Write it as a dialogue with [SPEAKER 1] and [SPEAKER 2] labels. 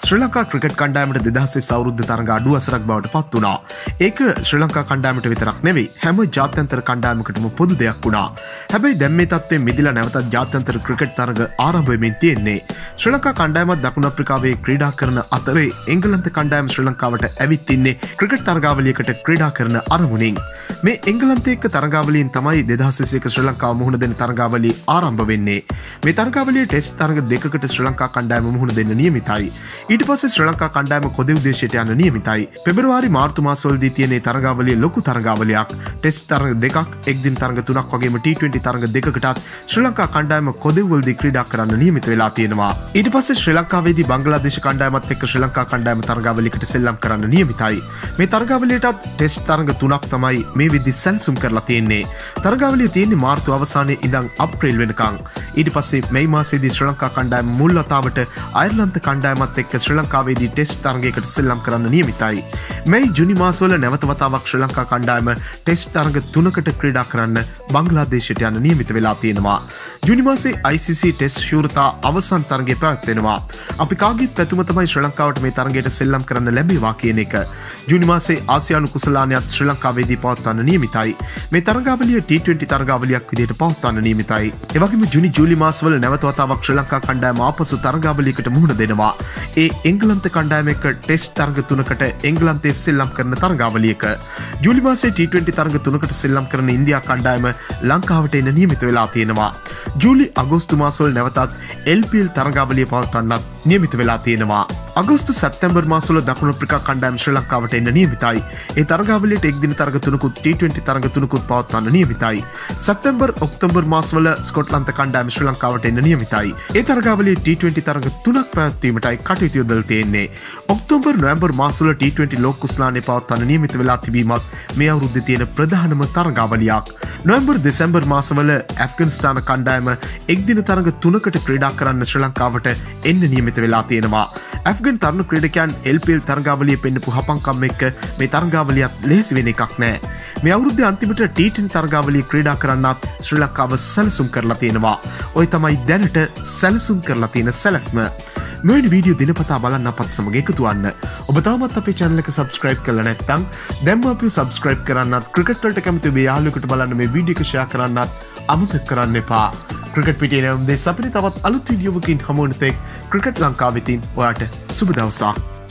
[SPEAKER 1] ශ්‍රී Lanka cricket කණ්ඩායමට 2020 අවුරුද්ද තරඟ අඩු අසරක් බවට පත් වුණා. ඒක ශ්‍රී ලංකා කණ්ඩායමට විතරක් නෙවෙයි හැම ජාත්‍යන්තර කණ්ඩායමකටම පොදු දෙයක් වුණා. හැබැයි දැන් මේ තත්ත්වයෙන් මිදලා නැවතත් ජාත්‍යන්තර ක්‍රිකට් තරඟ ආරම්භ වෙමින් තියෙන්නේ. ශ්‍රී ලංකා කණ්ඩායමත් දකුණු අප්‍රිකාවේ ක්‍රීඩා කරන අතරේ එංගලන්ත කණ්ඩායම ශ්‍රී ලංකාවට ඇවිත් ඉන්නේ ක්‍රිකට් තරගාවලියකට ක්‍රීඩා කරන අරමුණින්. මේ එංගලන්තයේ එක්ක තරගාවලියෙන් තමයි 2021 ශ්‍රී ලංකාව මුහුණ දෙන තරගාවලිය ආරම්භ වෙන්නේ. මේ තරගාවලියේ ටෙස්ට් තරග දෙකකට ශ්‍රී ලංකා කණ්ඩායම මුහුණ දෙන්න නියමිතයි. ඊට පස්සේ ශ්‍රී ලංකා කණ්ඩායම කොදෙව් දේශයට යන්න නියමිතයි. පෙබරවාරි මාර්තු මාසවලදී තියෙන තරගාවලිය ලොකු තරගාවලියක්. ටෙස්ට් තරග දෙකක්, එක්දින තරග තුනක් වගේම T20 තරග දෙකකටත් ශ්‍රී ලංකා කණ්ඩායම කොදෙව් වලදී ක්‍රීඩා කරන්න නියමිත වෙලා තියෙනවා. ඊට පස්සේ ශ්‍රී ලංකාවේදී බංග්ලාදේශ කණ්ඩායමත් එක්ක ශ්‍රී ලංකා කණ්ඩායම තරගාවලියකට සෙල්ලම් කරන්න නියමිතයි. මේ තරගාවලියටත් ටෙස්ට් තරග තුනක් තමයි මේ විදි සැලසුම් කරලා තියෙන්නේ. තරගාවලිය තියෙන්නේ මාර්තු අවසානයේ ඉඳන් අප්‍රේල් වෙනකන්. ඊට පස්සේ මේ මාසයේදී ශ්‍රී ලංකා කණ්ඩායම මුල් වතාවට අයර්ලන්ත කණ්ඩායමත් එක්ක ශ්‍රී ලංකාවේදී ටෙස්ට් තරගයකට සෙල්ලම් කරන්න නියමිතයි. මේ ජුනි මාසවල නැවත වතාවක් ශ්‍රී ලංකා කණ්ඩායම ටෙස්ට් තරග තුනකට ක්‍රීඩා කරන්න බංග්ලාදේශයට යන්න නියමිත වෙලා තියෙනවා. ජුනි මාසයේ ICC ටෙස්ට් ශූරතා අවසන් තරගය පැවැත්වෙනවා. අපි කාගේත් පැතුම තමයි ශ්‍රී ලංකාවට මේ තරගයට සෙල්ලම් කරන්න ලැබේවා කියන එක. ජුනි මාසයේ ආසියානු කුසලානයත් ශ්‍රී ලංකාවේදී පවත්වන්න නියමිතයි. මේ තරගාවලිය T20 තරගාවලියක් විදිහට පවත්වන්න නියමිතයි. ඒ වගේම ජුනි ජූලි මාසවල නැවත වතාවක් ශ්‍රී ලංකා කණ්ඩායම ආපසු තරගාවලියකට මුහුණ දෙනවා. ඒ එංගලන්ත කණ්ඩායම එක්ක ටෙස්ට් තරග තුනකට එංගලන්තයේ සෙල්ලම් කරන තරගාවලියක. ජූලි මාසයේ T20 තරග තුනකට සෙල්ලම් කරන ඉන්දියා කණ්ඩායම ලංකාවට එන්න නියමිත වෙලා තියෙනවා. ජූලි අගෝස්තු මාසවල නැවතත් LPL තරගාවලිය පවත්වන්නත් නියමිත වෙලා තියෙනවා. අගෝස්තු සැප්තැම්බර් මාසවල දකුණු අප්‍රිකා කණ්ඩායම ශ්‍රී ලංකාවට එන්න නියමිතයි. ඒ තරගාවලියට එක්දින තරග තුනකුත් T20 තරග තුනකුත් පවත්වන්න නියමිතයි. සැප්තැම්බර් ඔක්තෝබර් මාසවල ස්කොට්ලන්ත කණ්ඩායම ශ්‍රී ලංකාවට එන්න නියමිතයි. ඒ තරගාවලියේ T20 තරග තුනක් පැවැත්වීමටයි කටයුතු යොදලා තියෙන්නේ. ඔක්තෝබර් නොවැම්බර් මාසවල T20 ලෝක කුසලානය පවත්වන්න නියමිත වෙලා තිබීමත් මේ අවුරුද්දේ තියෙන ප්‍රධානම තරගාවලියක්. නොවැම්බර් දෙසැම්බර් මාසවල ඇෆ්ගනිස්තාන කණ්ඩායම එක්දින තරග තුනකට ක්‍රීඩා කරන්න ශ්‍රී ලංකාවට එන්න නියමිත වෙලා තියෙනවා. ඇෆ්ගන් තරුණ ක්‍රීඩකයන් LPL තරගාවලිය පෙන්නපු හපංකම් එක්ක මේ තරගාවලියත් ලේසි වෙන එකක් නෑ. මේ අවුරුද්දේ අන්තිමට T10 තරගාවලිය ක්‍රීඩා කරන්නත් ශ්‍රී ලංකාව සැලසුම් කරලා තියෙනවා. ඔය තමයි දැනට සැලසුම් කරලා තියෙන සැලැස්ම. මෙවැනි වීඩියෝ දිනපතා බලන්න අපත් සමග එකතු වන්න. ඔබ තාමත් අපේ channel එක subscribe කරලා නැත්නම් දැන්ම අපිව subscribe කරන්නත්, ක්‍රිකට් වලට කැමති ඔබේ යාළුවෙකුට බලන්න මේ වීඩියෝ එක share කරන්නත් අමතක කරන්න එපා. ක්‍රිකට් පිටියේ නම් දෙස් අපිට තවත් අලුත් වීඩියෝවකින් හමු වෙන තෙක් ක්‍රිකට් ලංකාව වෙතින් ඔයාට සුබ දවසක්.